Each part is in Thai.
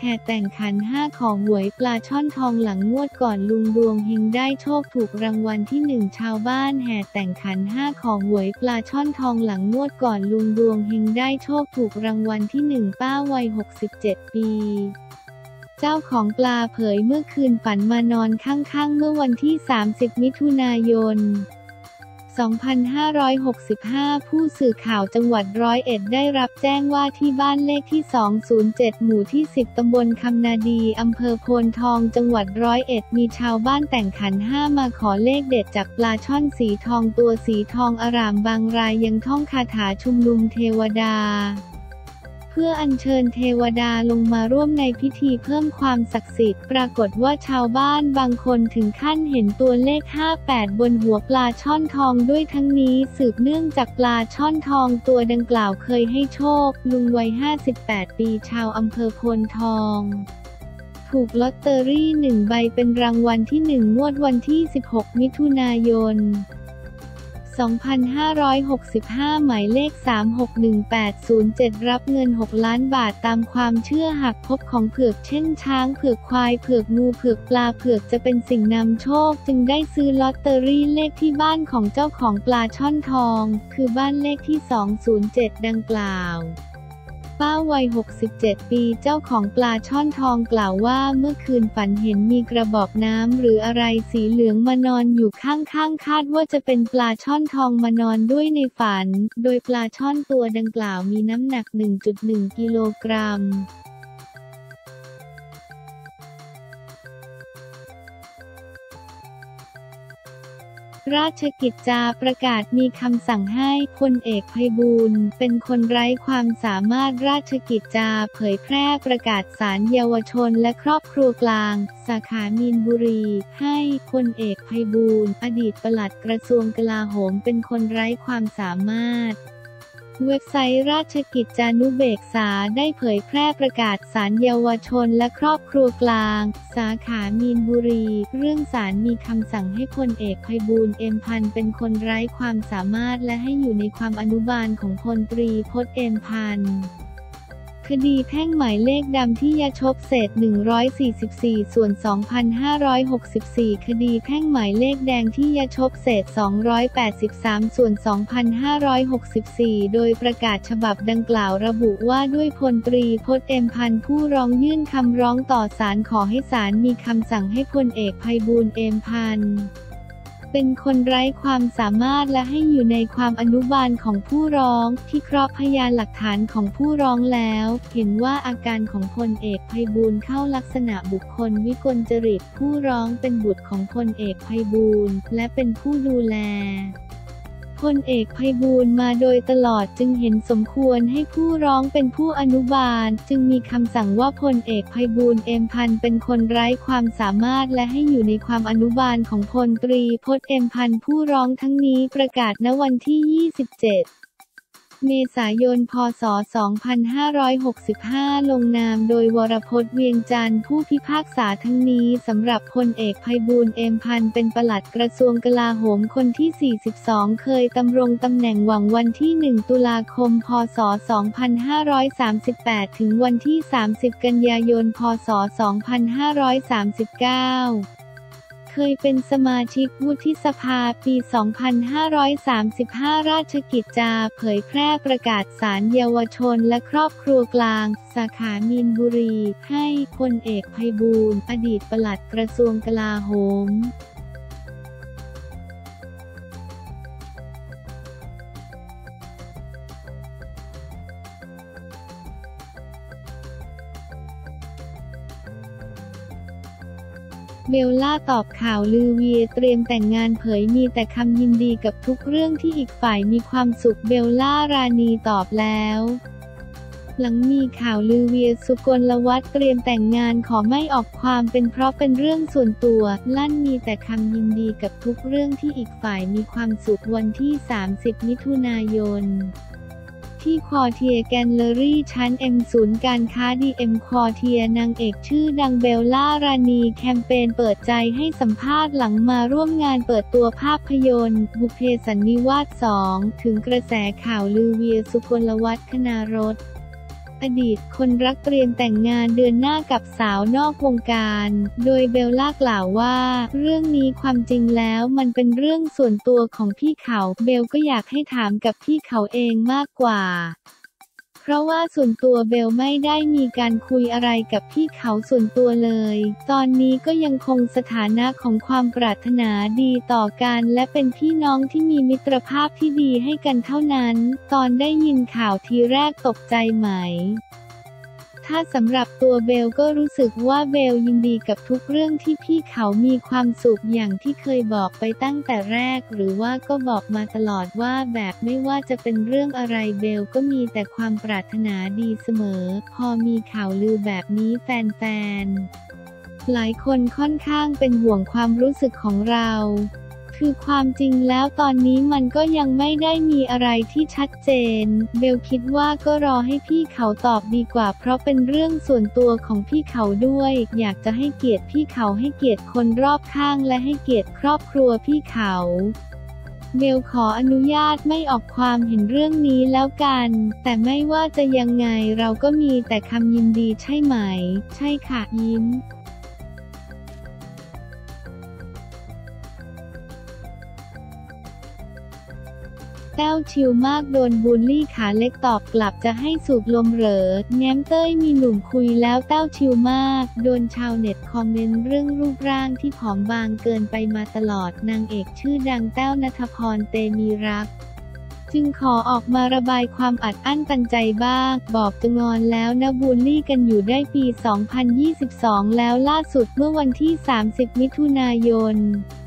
ห่แต่งขัน5ของหวยปลาช่อนทองหลังงวดก่อนลุงดวงเฮงได้โชคถูกรางวัลที่1ชาวบ้านแห่แต่งขัน5ของหวยปลาช่อนทองหลังงวดก่อนลุงดวงเฮงได้โชคถูกรางวัลที่1ป้าวัย67 ปีเจ้าของปลาเผยเมื่อคืนฝันมานอนข้างๆเมื่อวันที่30มิถุนายน2565 ผู้สื่อข่าวจังหวัด101ได้รับแจ้งว่าที่บ้านเลขที่207หมู่ที่10ตำบลคำนาดีอำเภอโพนทองจังหวัด101มีชาวบ้านแต่งขัน5มาขอเลขเด็ดจากปลาช่อนสีทองตัวสีทองอร่ามบางรายยังท่องคาถาชุมนุมเทวดาเพื่ออัญเชิญเทวดาลงมาร่วมในพิธีเพิ่มความศักดิ์สิทธิ์ปรากฏว่าชาวบ้านบางคนถึงขั้นเห็นตัวเลข58บนหัวปลาช่อนทองด้วยทั้งนี้สืบเนื่องจากปลาช่อนทองตัวดังกล่าวเคยให้โชคลุงวัย58 ปีชาวอำเภอโพนทองถูกลอตเตอรี่1ใบเป็นรางวัลที่1งวดวันที่16มิถุนายน2565 หมายเลข361807รับเงิน6 ล้านบาทตามความเชื่อหากพบของเผือกเช่นช้างเผือกควายเผือกงูเผือกปลาเผือกจะเป็นสิ่งนำโชคจึงได้ซื้อลอตเตอรี่เลขที่บ้านของเจ้าของปลาช่อนทองคือบ้านเลขที่207ดังกล่าวป้าวัย67 ปีเจ้าของปลาช่อนทองกล่าวว่าเมื่อคืนฝันเห็นมีกระบอกน้ำหรืออะไรสีเหลืองมานอนอยู่ข้างๆคาดว่าจะเป็นปลาช่อนทองมานอนด้วยในฝันโดยปลาช่อนตัวดังกล่าวมีน้ำหนัก 1.1 กิโลกรัมราชกิจจาประกาศมีคำสั่งให้พลเอกไพบูลย์เป็นคนไร้ความสามารถราชกิจจาเผยแพร่ประกาศศาลเยาวชนและครอบครัวกลางสาขามีนบุรีให้พลเอกไพบูลย์อดีตปลัดกระทรวงกลาโหมเป็นคนไร้ความสามารถเว็บไซต์ราชกิจจานุเบกษาได้เผยแพร่ประกาศศาลเยาวชนและครอบครัวกลางสาขามีนบุรีเรื่องศาลมีคำสั่งให้พลเอกไพบูลย์ เอ็มพันธ์เป็นคนไร้ความสามารถและให้อยู่ในความอนุบาลของพลตรีพจน์ เอ็มพันธ์คดีแพ่งหมายเลขดำที่ยชพเศษ144ส่วน2564คดีแพ่งหมายเลขแดงที่ยชพเศษ283ส่วน2564โดยประกาศฉบับดังกล่าวระบุว่าด้วยพลตรีพจน์ เอ็มพันธ์ผู้ร้องยื่นคำร้องต่อศาลขอให้ศาลมีคำสั่งให้พลเอกไพบูลย์ เอ็มพันธ์เป็นคนไร้ความสามารถและให้อยู่ในความอนุบาลของผู้ร้องที่เคราะห์พยานหลักฐานของผู้ร้องแล้วเห็นว่าอาการของพลเอกไพบูลย์เข้าลักษณะบุคคลวิกลจริตผู้ร้องเป็นบุตรของพลเอกไพบูลย์และเป็นผู้ดูแลพลเอกไพบูลย์มาโดยตลอดจึงเห็นสมควรให้ผู้ร้องเป็นผู้อนุบาลจึงมีคำสั่งว่าพลเอกไพบูลย์ เอ็มพันธ์เป็นคนไร้ความสามารถและให้อยู่ในความอนุบาลของพลตรีพจน์ เอ็มพันธ์ผู้ร้องทั้งนี้ประกาศณวันที่27เมษายน พ.ศ. 2565 ลงนามโดยวรพจน์ เวียงจันทร์ผู้พิพากษาทั้งนี้สำหรับพลเอกไพบูลย์ เอ็มพันธ์เป็นปลัดกระทรวงกลาโหมคนที่42เคยดำรงตำแหน่งหวังวันที่1ตุลาคม พ.ศ. 2538ถึงวันที่30กันยายน พ.ศ. 2539เคยเป็นสมาชิกวุฒิสภาปี 2535 ราชกิจจาเผยแพร่ประกาศศาลเยาวชนและครอบครัวกลางสาขามีนบุรีให้พลเอกไพบูลย์อดีตปลัดกระทรวงกลาโหมเบลล่าตอบข่าวลือเวียเตรียมแต่งงานเผยมีแต่คำยินดีกับทุกเรื่องที่อีกฝ่ายมีความสุขเบลล่ารานีตอบแล้วหลังมีข่าวลือเวียสุกลวัฒน์เตรียมแต่งงานขอไม่ออกความเป็นเพราะเป็นเรื่องส่วนตัวลั่นมีแต่คำยินดีกับทุกเรื่องที่อีกฝ่ายมีความสุขวันที่30มิถุนายนที่ควอเทียแกลเลอรี่ชั้น M ศูนย์การค้า DM ควอเทียนางเอกชื่อดังเบลล่ารานีแคมเปญเปิดใจให้สัมภาษณ์หลังมาร่วมงานเปิดตัวภาพยนตร์บุพเพสันนิวาส2ถึงกระแสข่าวลือเวียสุกลวัฒน์ คณารถออดีตคนรักเตรียมแต่งงานเดือนหน้ากับสาวนอกวงการ โดยเบลล่ากล่าวว่าเรื่องนี้ความจริงแล้วมันเป็นเรื่องส่วนตัวของพี่เขาเบลก็อยากให้ถามกับพี่เขาเองมากกว่าเพราะว่าส่วนตัวเบลไม่ได้มีการคุยอะไรกับพี่เขาส่วนตัวเลยตอนนี้ก็ยังคงสถานะของความปรารถนาดีต่อกันและเป็นพี่น้องที่มีมิตรภาพที่ดีให้กันเท่านั้นตอนได้ยินข่าวทีแรกตกใจไหมถ้าสำหรับตัวเบลก็รู้สึกว่าเบลยินดีกับทุกเรื่องที่พี่เขามีความสุขอย่างที่เคยบอกไปตั้งแต่แรกหรือว่าก็บอกมาตลอดว่าแบบไม่ว่าจะเป็นเรื่องอะไรเบลก็มีแต่ความปรารถนาดีเสมอพอมีข่าวลือแบบนี้แฟนๆหลายคนค่อนข้างเป็นห่วงความรู้สึกของเราคือความจริงแล้วตอนนี้มันก็ยังไม่ได้มีอะไรที่ชัดเจนเบลคิดว่าก็รอให้พี่เขาตอบดีกว่าเพราะเป็นเรื่องส่วนตัวของพี่เขาด้วยอยากจะให้เกียรติพี่เขาให้เกียรติคนรอบข้างและให้เกียรติครอบครัวพี่เขาเบลขออนุญาตไม่ออกความเห็นเรื่องนี้แล้วกันแต่ไม่ว่าจะยังไงเราก็มีแต่คำยินดีใช่ไหมใช่ค่ะยิ้มแต้วชิลมากโดนบูลลี่ขาเล็กตอบกลับจะให้สูบลมเหรอแง้มเต้ยมีหนุ่มคุยแล้วแต้วชิลมากโดนชาวเน็ตคอมเมนต์เรื่องรูปร่างที่ผอมบางเกินไปมาตลอดนางเอกชื่อดังแต้วณัฐพรเตมีรักจึงขอออกมาระบายความอัดอั้นตันใจบ้างบอกจะงอนแล้วนะบูลลี่กันอยู่ได้ปี 2022 แล้วล่าสุดเมื่อวันที่ 30 มิถุนายน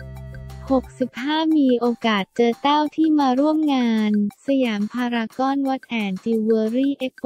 65มีโอกาสเจอแต้วที่มาร่วมงานสยามพารากอนวัดแอนด์จิวเวลรี่เอ็กโป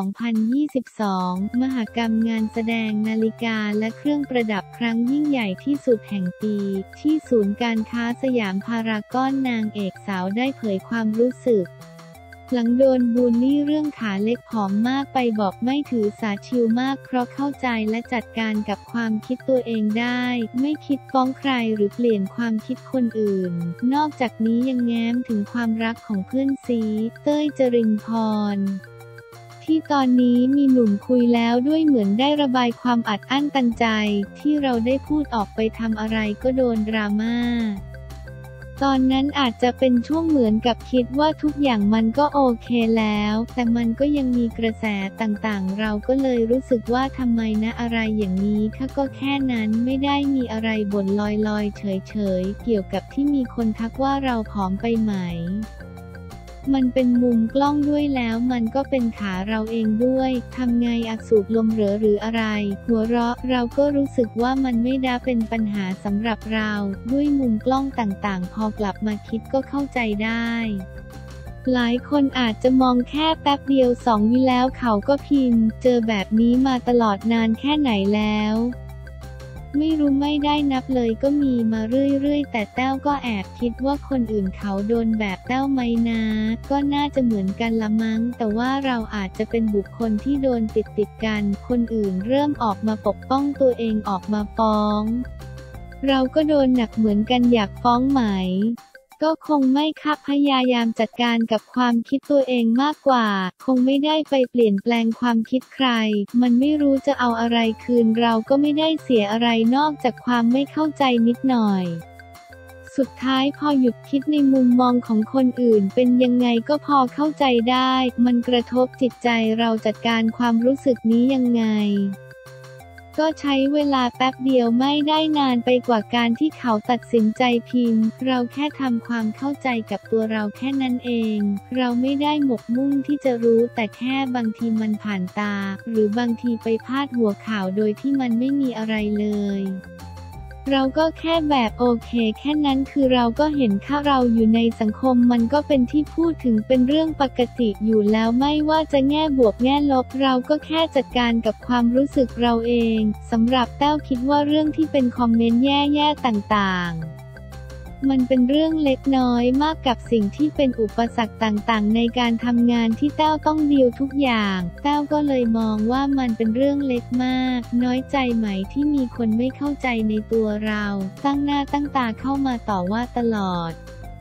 2022 มหกรรมงานแสดงนาฬิกาและเครื่องประดับครั้งยิ่งใหญ่ที่สุดแห่งปีที่ศูนย์การค้าสยามพารากอนนางเอกสาวได้เผยความรู้สึกหลังโดนบูลลี่เรื่องขาเล็กผอมมากไปบอกไม่ถือสาชิลมากเพราะเข้าใจและจัดการกับความคิดตัวเองได้ไม่คิดฟ้องใครหรือเปลี่ยนความคิดคนอื่นนอกจากนี้ยังแง้มถึงความรักของเพื่อนซีเต้ยจรินพรที่ตอนนี้มีหนุ่มคุยแล้วด้วยเหมือนได้ระบายความอัดอั้นตันใจที่เราได้พูดออกไปทำอะไรก็โดนดราม่าตอนนั้นอาจจะเป็นช่วงเหมือนกับคิดว่าทุกอย่างมันก็โอเคแล้วแต่มันก็ยังมีกระแสต่างๆเราก็เลยรู้สึกว่าทำไมนะอะไรอย่างนี้ค่ะก็แค่นั้นไม่ได้มีอะไรบ่นลอยๆเฉยๆเกี่ยวกับที่มีคนทักว่าเราผอมไปไหมมันเป็นมุมกล้องด้วยแล้วมันก็เป็นขาเราเองด้วยทำไงอักสูบลมเหหรืออะไรหัวเราะเราก็รู้สึกว่ามันไม่ได้เป็นปัญหาสำหรับเราด้วยมุมกล้องต่างๆพอกลับมาคิดก็เข้าใจได้หลายคนอาจจะมองแค่แป๊บเดียว2 วิแล้วเขาก็พิมพ์เจอแบบนี้มาตลอดนานแค่ไหนแล้วไม่รู้ไม่ได้นับเลยก็มีมาเรื่อยๆแต่แต้วก็แอบคิดว่าคนอื่นเขาโดนแบบแต้วไหมนะก็น่าจะเหมือนกันละมั้งแต่ว่าเราอาจจะเป็นบุคคลที่โดนติดกันคนอื่นเริ่มออกมาปกป้องตัวเองออกมาฟ้องเราก็โดนหนักเหมือนกันอยากฟ้องไหมก็คงไม่ค่ะพยายามจัดการกับความคิดตัวเองมากกว่าคงไม่ได้ไปเปลี่ยนแปลงความคิดใครมันไม่รู้จะเอาอะไรคืนเราก็ไม่ได้เสียอะไรนอกจากความไม่เข้าใจนิดหน่อยสุดท้ายพอหยุดคิดในมุมมองของคนอื่นเป็นยังไงก็พอเข้าใจได้มันกระทบจิตใจเราจัดการความรู้สึกนี้ยังไงก็ใช้เวลาแป๊บเดียวไม่ได้นานไปกว่าการที่เขาตัดสินใจพิมพ์เราแค่ทำความเข้าใจกับตัวเราแค่นั้นเองเราไม่ได้หมกมุ่นที่จะรู้แต่แค่บางทีมันผ่านตาหรือบางทีไปพาดหัวข่าวโดยที่มันไม่มีอะไรเลยเราก็แค่แบบโอเคแค่นั้นคือเราก็เห็นค่าเราอยู่ในสังคมมันก็เป็นที่พูดถึงเป็นเรื่องปกติอยู่แล้วไม่ว่าจะแง่บวกแง่ลบเราก็แค่จัดการกับความรู้สึกเราเองสำหรับแต้วคิดว่าเรื่องที่เป็นคอมเมนต์แย่ๆต่างๆมันเป็นเรื่องเล็กน้อยมากกับสิ่งที่เป็นอุปสรรคต่างๆในการทำงานที่แต้วต้องดีลทุกอย่างแต้วก็เลยมองว่ามันเป็นเรื่องเล็กมากน้อยใจไหมที่มีคนไม่เข้าใจในตัวเราตั้งหน้าตั้งตาเข้ามาต่อว่าตลอด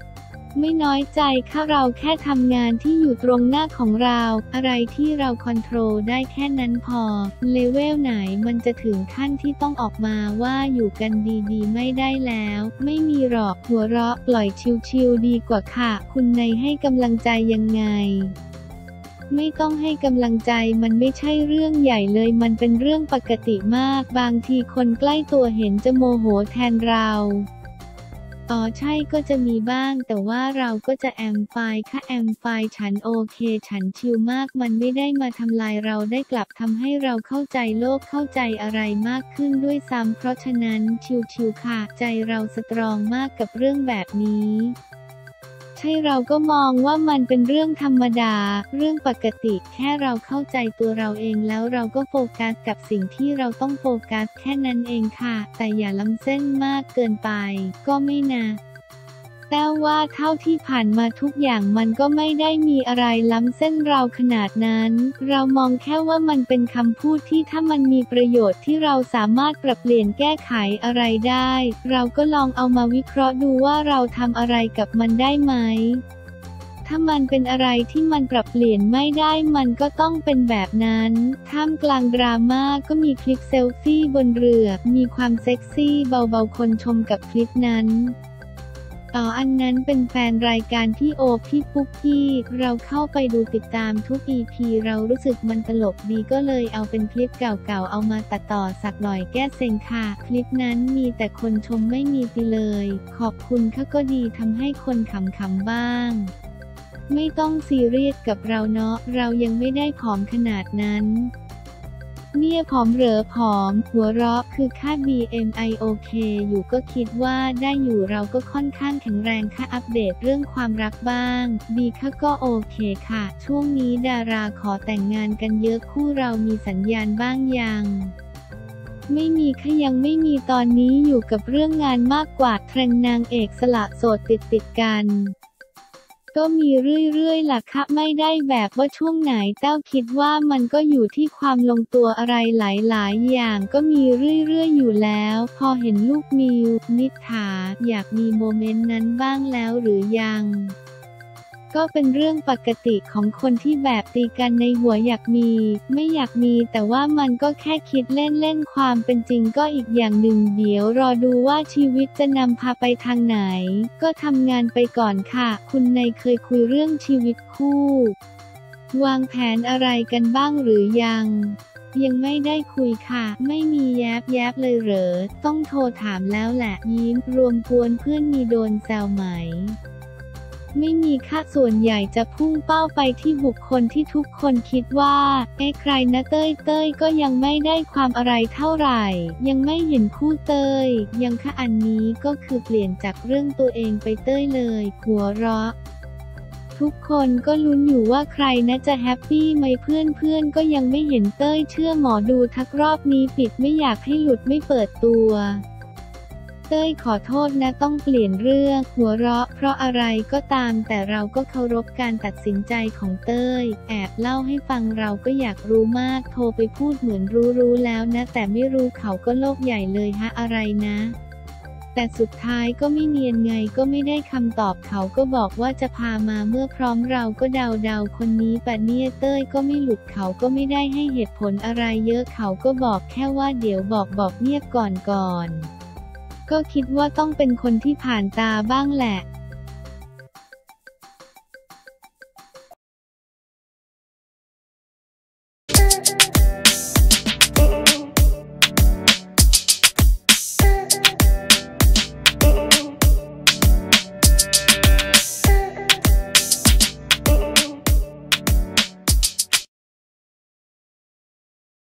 ไม่น้อยใจค่ะเราแค่ทำงานที่อยู่ตรงหน้าของเราอะไรที่เราคอนโทรลได้แค่นั้นพอเลเวลไหนมันจะถึงขั้นที่ต้องออกมาว่าอยู่กันดีๆไม่ได้แล้วไม่มีหรอกหัวเราะปล่อยชิลๆดีกว่าค่ะคุณนายให้กำลังใจยังไงไม่ต้องให้กำลังใจมันไม่ใช่เรื่องใหญ่เลยมันเป็นเรื่องปกติมากบางทีคนใกล้ตัวเห็นจะโมโหแทนเราใช่ก็จะมีบ้างแต่ว่าเราก็จะแอมไฟล์ค่ะแอมไฟล์ฉันโอเคฉันชิลมากมันไม่ได้มาทำลายเราได้กลับทำให้เราเข้าใจโลกเข้าใจอะไรมากขึ้นด้วยซ้ำเพราะฉะนั้นชิลๆค่ะใจเราสตรองมากกับเรื่องแบบนี้ใช่เราก็มองว่ามันเป็นเรื่องธรรมดาเรื่องปกติแค่เราเข้าใจตัวเราเองแล้วเราก็โฟกัสกับสิ่งที่เราต้องโฟกัสแค่นั้นเองค่ะแต่อย่าล้ำเส้นมากเกินไปก็ไม่นะแต่ว่าเท่าที่ผ่านมาทุกอย่างมันก็ไม่ได้มีอะไรล้ำเส้นเราขนาดนั้นเรามองแค่ว่ามันเป็นคำพูดที่ถ้ามันมีประโยชน์ที่เราสามารถปรับเปลี่ยนแก้ไขอะไรได้เราก็ลองเอามาวิเคราะห์ดูว่าเราทำอะไรกับมันได้ไหมถ้ามันเป็นอะไรที่มันปรับเปลี่ยนไม่ได้มันก็ต้องเป็นแบบนั้นท่ามกลางดราม่าก็มีคลิปเซลฟี่บนเรือมีความเซ็กซี่เบาๆคนชมกับคลิปนั้นอันนั้นเป็นแฟนรายการพี่โอพี่ปุ๊กกี้เราเข้าไปดูติดตามทุก EP เรารู้สึกมันตลกดีก็เลยเอาเป็นคลิปเก่าๆเอามาตัดต่อสักหน่อยแก้เซ็งค่ะคลิปนั้นมีแต่คนชมไม่มีติเลยขอบคุณค่ะก็ดีทำให้คนขำๆบ้างไม่ต้องซีเรียสกับเราเนาะเรายังไม่ได้ผอมขนาดนั้นเนี่ยผอมเหรอผอมหัวเราะคือค่า BMI โอเคอยู่ก็คิดว่าได้อยู่เราก็ค่อนข้างแข็งแรงค่ะอัปเดตเรื่องความรักบ้างดีค่ะก็โอเคค่ะช่วงนี้ดาราขอแต่งงานกันเยอะคู่เรามีสัญญาณบ้างยังไม่มีค่ะยังไม่มีตอนนี้อยู่กับเรื่องงานมากกว่าเทรนด์นางเอกสละโสดติดกันก็มีเรื่อยๆล่ะค่ะไม่ได้แบบว่าช่วงไหนแต้วคิดว่ามันก็อยู่ที่ความลงตัวอะไรหลายๆอย่างก็มีเรื่อยๆอยู่แล้วพอเห็นลูกมิวนิษฐาอยากมีโมเมนต์นั้นบ้างแล้วหรือยังก็เป็นเรื่องปกติของคนที่แบบตีกันในหัวอยากมีไม่อยากมีแต่ว่ามันก็แค่คิดเล่นๆความเป็นจริงก็อีกอย่างหนึ่งเดี๋ยวรอดูว่าชีวิตจะนำพาไปทางไหนก็ทำงานไปก่อนค่ะคุณนายเคยคุยเรื่องชีวิตคู่วางแผนอะไรกันบ้างหรือยังไม่ได้คุยค่ะไม่มีแยบเลยเหรอต้องโทรถามแล้วแหละยิ้มรวมกวนเพื่อนมีโดนแซวไหมไม่มีค่ะส่วนใหญ่จะพุ่งเป้าไปที่บุคคลที่ทุกคนคิดว่าใครนะเต้ยก็ยังไม่ได้ความอะไรเท่าไหร่ยังไม่เห็นคู่เต้ยยังค่ะอันนี้ก็คือเปลี่ยนจากเรื่องตัวเองไปเต้ยเลยหัวเราะทุกคนก็ลุ้นอยู่ว่าใครนะจะแฮปปี้ไหมเพื่อนก็ยังไม่เห็นเต้ยเชื่อหมอดูทักรอบนี้ปิดไม่อยากให้หลุดไม่เปิดตัวเต้ยขอโทษนะต้องเปลี่ยนเรื่องหัวเราะเพราะอะไรก็ตามแต่เราก็เคารพการตัดสินใจของเต้ยแอบเล่าให้ฟังเราก็อยากรู้มากโทรไปพูดเหมือนรู้แล้วนะแต่ไม่รู้เขาก็โลกใหญ่เลยฮะอะไรนะแต่สุดท้ายก็ไม่เนียนไงก็ไม่ได้คำตอบเขาก็บอกว่าจะพามาเมื่อพร้อมเราก็เดาคนนี้ปะเนี่ยเต้ยก็ไม่หลุดเขาก็ไม่ได้ให้เหตุผลอะไรเยอะเขาก็บอกแค่ว่าเดี๋ยวบอกเงียบก่อนก็คิดว่าต้องเป็นคนที่ผ่านตาบ้างแหละ